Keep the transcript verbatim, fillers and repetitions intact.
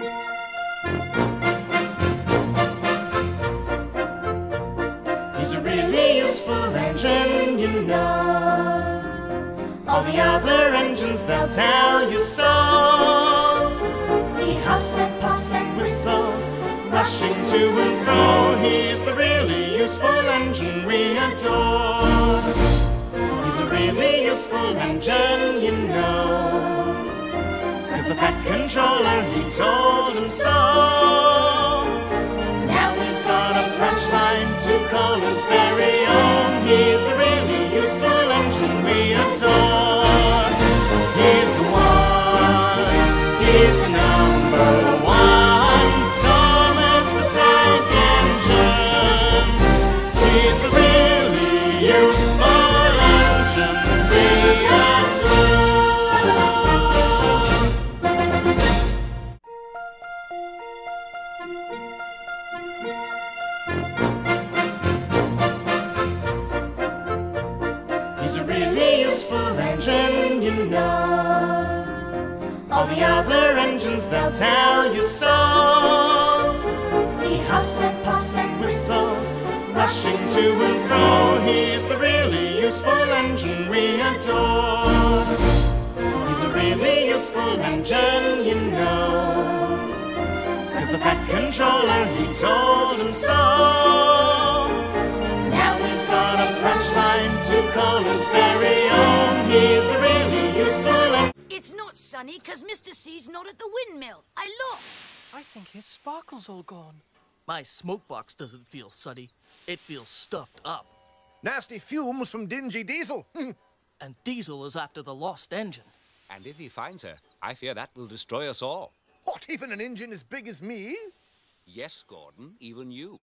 He's a really useful engine, you know. All the other engines, they'll tell you so. He huffs and puffs and whistles, rushing to and fro. He's the really useful engine we adore. He's a really useful engine, you know. Cause the Fat Controller, he told him so. Now he's got a punchline to call his very own. He's the really useful engine we adore. He's the one, he's the number one. Tom is the tank engine. He's the really useful engine we adore. He's a really useful engine, you know. All the other engines, they'll tell you so. He huffs and puffs and whistles, rushing to and fro. He's the really useful engine we adore. He's a really useful engine, you know. Cause the Fat Controller, he told him so. Now he's got a punchline to call his very own. He's the really useful engine. It's not sunny because Mister C's not at the windmill. I looked. I think his sparkle's all gone. My smoke box doesn't feel sunny. It feels stuffed up. Nasty fumes from dingy Diesel. And Diesel is after the lost engine. And if he finds her, I fear that will destroy us all. What, even an engine as big as me? Yes, Gordon, even you.